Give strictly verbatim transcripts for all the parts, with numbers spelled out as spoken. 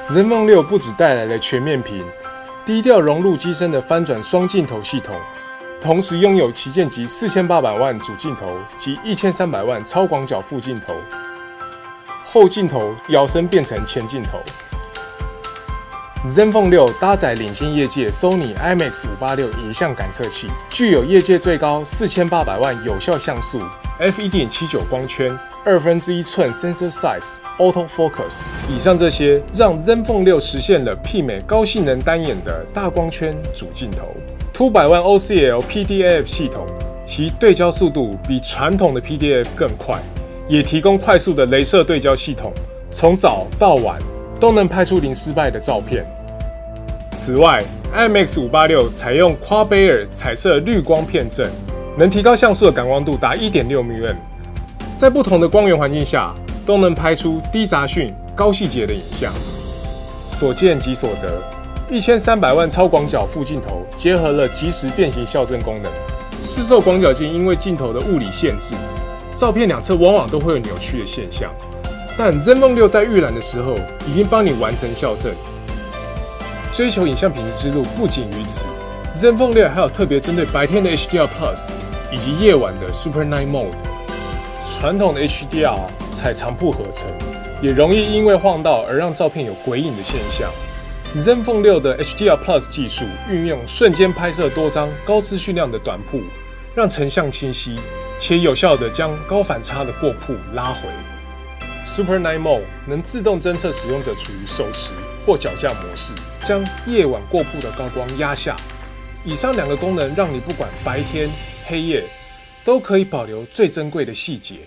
ZenFone 六不只带来了全面屏、低调融入机身的翻转双镜头系统，同时拥有旗舰级四千八百万主镜头及一千三百万超广角副镜头，后镜头摇身变成前镜头。ZenFone 六搭载领先业界 Sony I M A X 五八六影像感测器，具有业界最高四千八百万有效像素、F 一点七九 光圈、二分之一寸 sensor size、Auto Focus。以上这些让 ZenFone 六实现了媲美高性能单眼的大光圈主镜头。two百万 O C L P D A F 系统，其对焦速度比传统的 P D A F 更快，也提供快速的雷射对焦系统，从早到晚都能拍出零失败的照片。此外 ，I M A X 五八六采用 Quad Bayer 彩色滤光片阵，能提高像素的感光度达 一点六 millimeter， 在不同的光源环境下都能拍出低杂讯、高细节的影像。所见即所得，一千三百万超广角副镜头结合了即时变形校正功能。市售广角镜因为镜头的物理限制，照片两侧往往都会有扭曲的现象。但 ZenFone 六在预览的时候已经帮你完成校正。追求影像品质之路不仅于此 ，ZenFone 六还有特别针对白天的 H D R Plus 以及夜晚的 Super Night Mode。传统的 H D R 采长曝合成，也容易因为晃到而让照片有鬼影的现象。ZenFone 六的 H D R Plus 技术运用瞬间拍摄多张高资讯量的短曝，让成像清晰，且有效地将高反差的过曝拉回。Super Night Mode 能自动侦测使用者处于手持或脚架模式，将夜晚过曝的高光压下。以上两个功能让你不管白天、黑夜，都可以保留最珍贵的细节。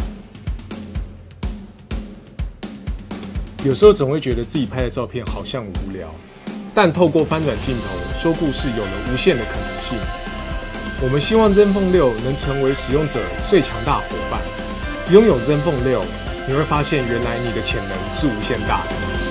有时候总会觉得自己拍的照片好像无聊，但透过翻转镜头说故事有了无限的可能性。我们希望 ZenFone 六能成为使用者最强大伙伴。拥有 ZenFone 六，你会发现原来你的潜能是无限大的。